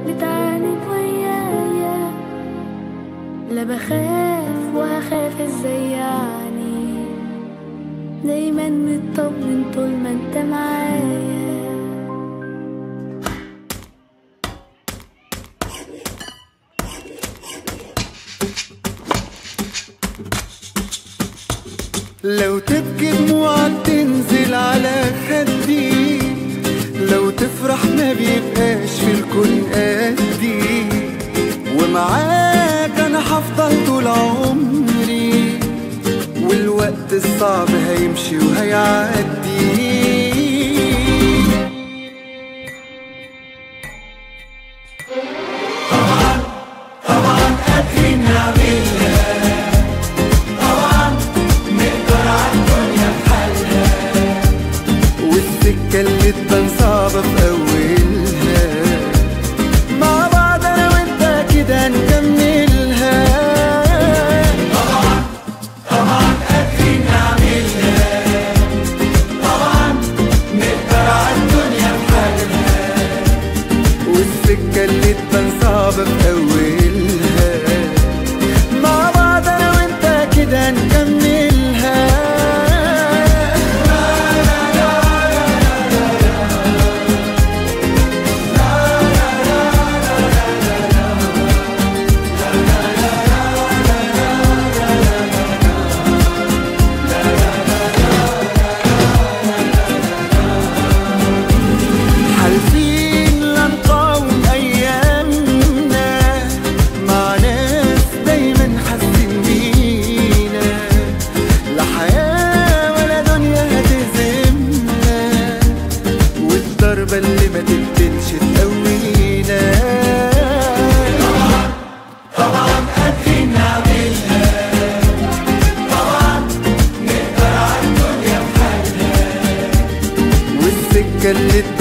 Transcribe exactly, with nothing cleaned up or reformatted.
بتعاند ويايا، لا بخاف وهخاف ازاي يعني، دايما مطمن طول ما انت معايا. لو تبكي دموعك تنزل على خدي، لو تفرح ما بيبقاش في الكون قدي، ومعاك انا هفضل طول عمري، والوقت الصعب هيمشي وهيعدي. طبعا طبعا قادرين نعملها، السكة اللي تبان صعبة في أولها، مع بعض أنا وأنت كده نكملها. طبعا طبعا قادرين نعملها، طبعا نقدر عالدنيا بحالها، والسكة اللي تبان صعبة في أولها، مع بعض أنا وأنت كده نكملها. اللي ما تبدلش تقوينا. طبعا طبعا قادرين نعملها، طبعا نقدر عالدنيا بحالها، والسكة اللي